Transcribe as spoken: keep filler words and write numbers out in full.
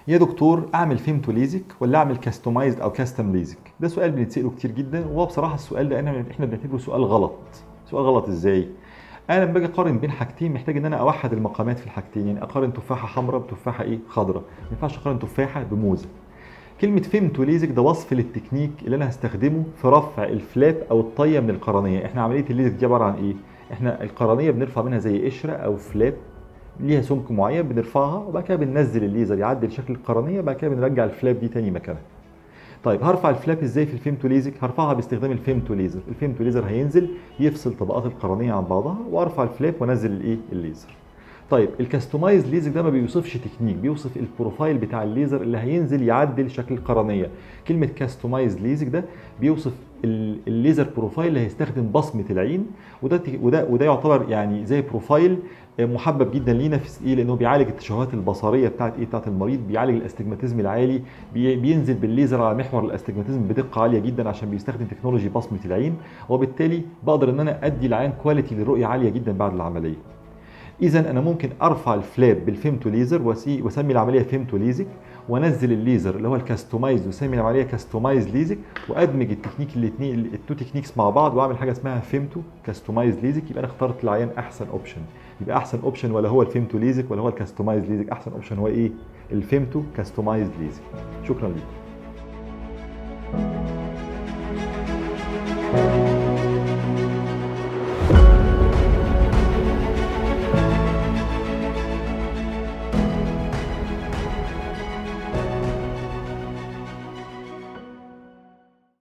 يا دكتور اعمل فيمتو ليزك ولا اعمل كاستمايزد او كاستم ليزك؟ ده سؤال بنتساله كتير جدا، وهو بصراحه السؤال ده انا احنا بنعتبره سؤال غلط. سؤال غلط ازاي؟ انا لما باجي اقارن بين حاجتين محتاج ان انا اوحد المقامات في الحاجتين، يعني اقارن تفاحه حمراء بتفاحه ايه خضراء، ما ينفعش اقارن تفاحه بموزه. كلمه فيمتو ليزك ده وصف للتكنيك اللي انا هستخدمه في رفع الفلاب او الطيه من القرنيه. احنا عمليه الليزك دي عباره عن ايه؟ احنا القرنيه بنرفع منها زي قشره او فلاب ليها سمك معين، بنرفعها وبعد كده بننزل الليزر يعدل شكل القرنيه، بعد كده بنرجع الفلاب دي تاني مكانها. طيب هرفع الفلاب ازاي في الفيمتو ليزك؟ هرفعها باستخدام الفيمتو ليزر. الفيمتو ليزر هينزل يفصل طبقات القرنيه عن بعضها، وارفع الفلاب وانزل الايه الليزر. طيب الكاستمايز ليزك ده ما بيوصفش تكنيك، بيوصف البروفايل بتاع الليزر اللي هينزل يعدل شكل القرنيه. كلمه كاستمايز ليزك ده بيوصف الليزر بروفايل اللي هيستخدم بصمه العين، وده وده وده يعتبر يعني زي بروفايل محبب جدا لينا في ايه، لانه بيعالج التشوهات البصريه بتاعت ايه بتاعت المريض، بيعالج الاستجماتيزم العالي، بينزل بالليزر على محور الاستجماتيزم بدقه عاليه جدا عشان بيستخدم تكنولوجي بصمه العين، وبالتالي بقدر ان انا ادي العين كواليتي للرؤيه عاليه جدا بعد العمليه. اذا انا ممكن ارفع الفلاب بالفيمتو ليزر واسمي العمليه فيمتو ليزك، وانزل الليزر اللي هو الكاستومايز واسمي العمليه كاستومايز ليزك، وادمج التكنيك الاثنين التو تكنيكس مع بعض واعمل حاجه اسمها فيمتو كاستومايز ليزك. يبقى انا اخترت العيان احسن اوبشن. يبقى احسن اوبشن ولا هو الفيمتو ليزك ولا هو الكاستومايز ليزك؟ احسن اوبشن هو ايه؟ الفيمتو كاستومايز ليزك. شكرا لكم.